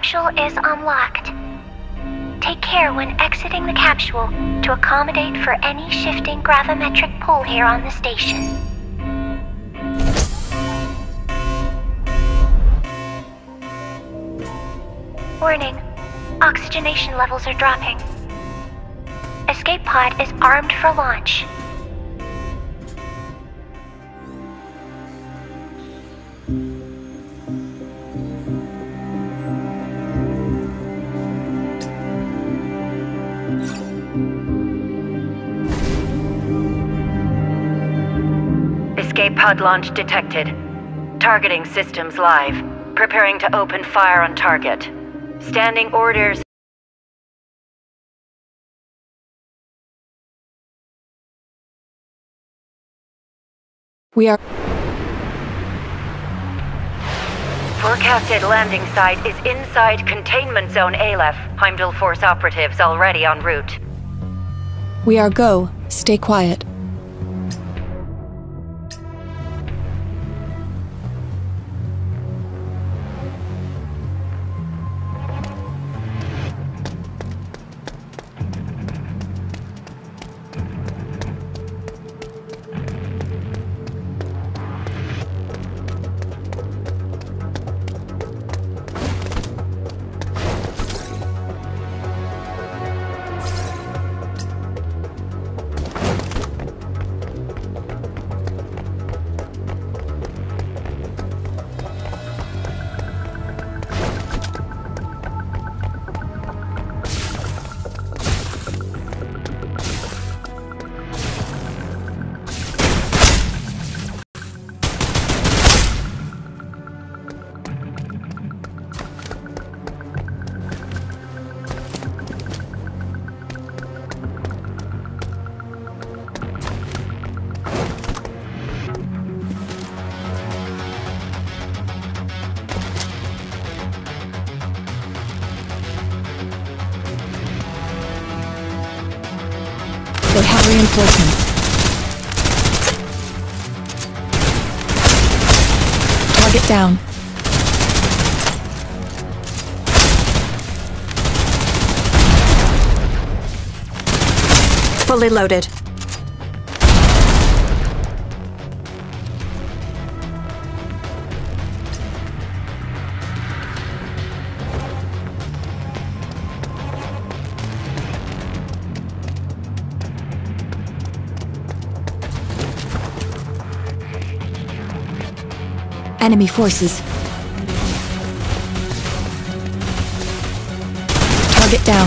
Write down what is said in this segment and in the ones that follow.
capsule is unlocked. Take care when exiting the capsule to accommodate for any shifting gravimetric pull here on the station. Warning. Oxygenation levels are dropping. Escape pod is armed for launch. Escape pod launch detected. Targeting systems live. Preparing to open fire on target. Standing orders. We are... Forecasted landing site is inside containment zone Aleph. Heimdall Force operatives already en route. We are go. Stay quiet. They have reinforcements. Target down. Fully loaded. Enemy forces. Target down.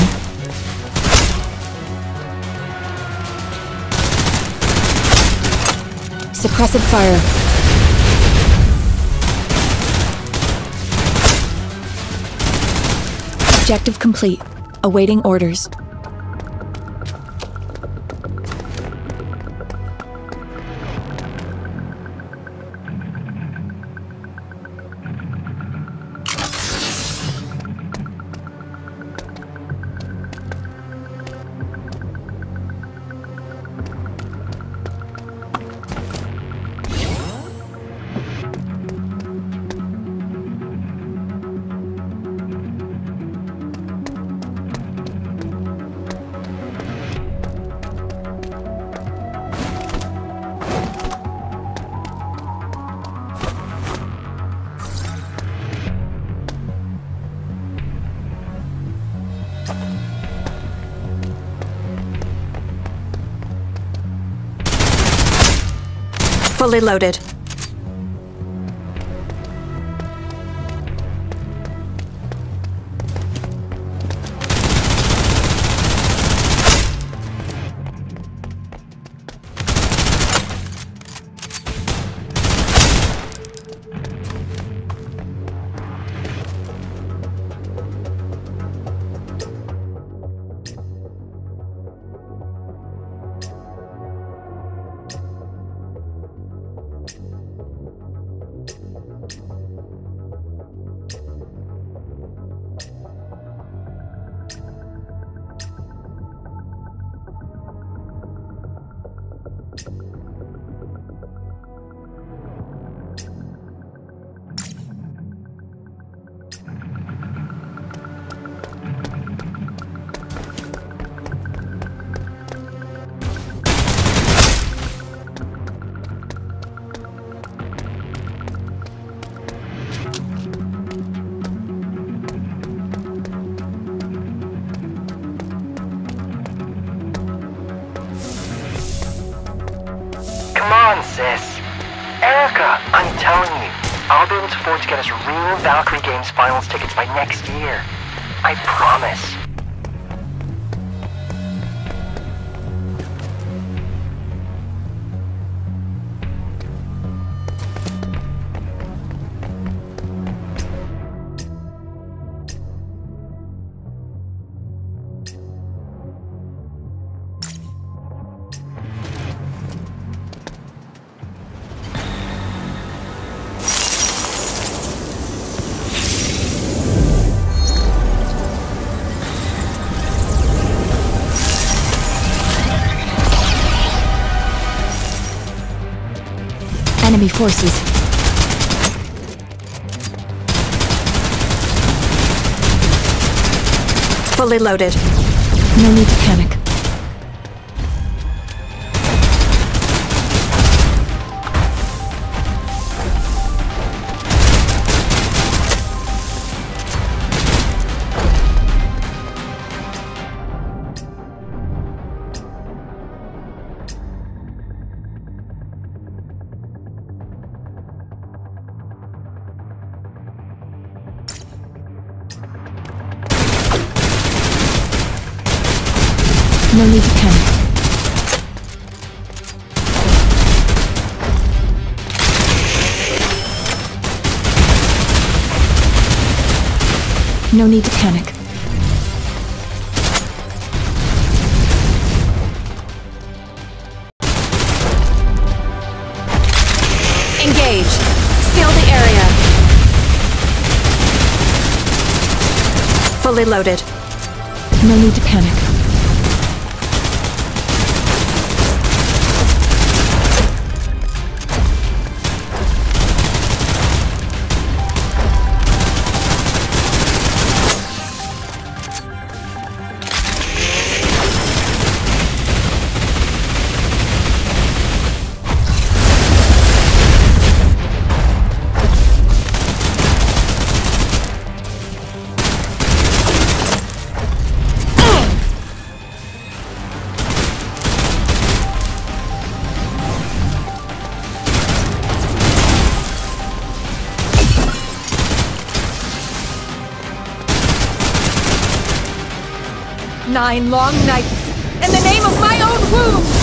Suppressive fire. Objective complete. Awaiting orders. Fully loaded. Come on, sis. Erica, I'm telling you, I'll be able to afford to get us real Valkyrie Games finals tickets by next year. I promise. Enemy forces. Fully loaded. No need to panic. No need to panic. No need to panic. Engage. Seal the area. Fully loaded. No need to panic. Nine long nights, in the name of my own womb!